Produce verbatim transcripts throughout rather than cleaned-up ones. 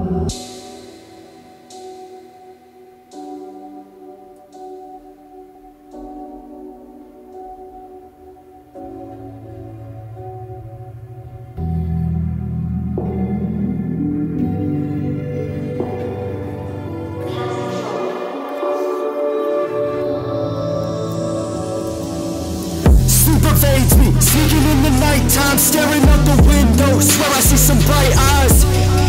Pervades me, sneaking in the nighttime, staring out the window, swear I see some bright eyes.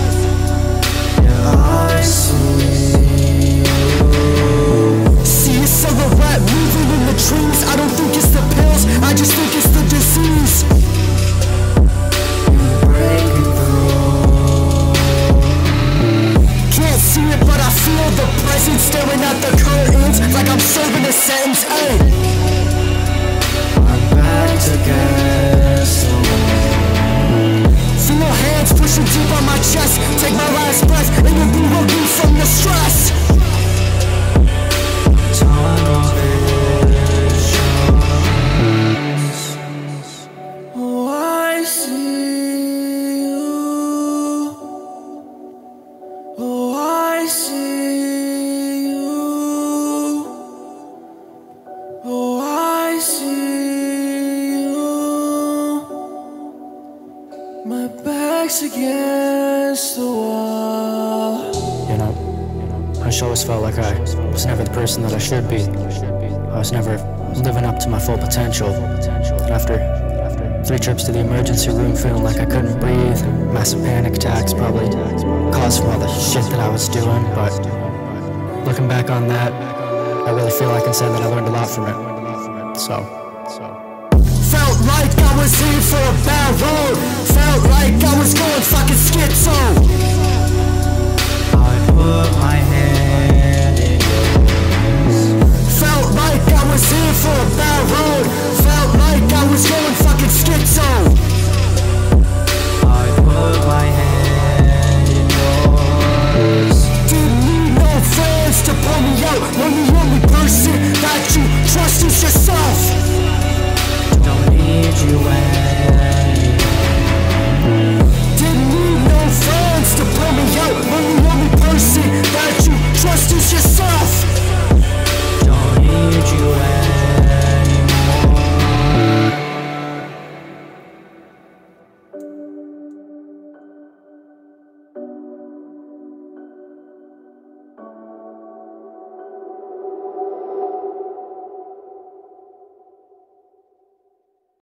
I see you. See a silhouette moving in the trees. I don't think it's the pills, I just think it's the disease. Breaking through. Can't see it but I feel the presence, staring at the curtains like I'm serving a sentence. Ay. Against the wall. Feel hands pushing deep on my chest. Take my last breath and you'll be relieved from the stress. Tunnel visions. Oh, I see you. Oh, I see you. Oh, I see. My back's against the wall. You know, I always felt like I was never the person that I should be. I was never living up to my full potential. And after three trips to the emergency room, feeling like I couldn't breathe, massive panic attacks probably caused from all the shit that I was doing. But looking back on that, I really feel I can say that I learned a lot from it. So, so. Felt like I was in for a bad road. Felt like I was going fucking schizo.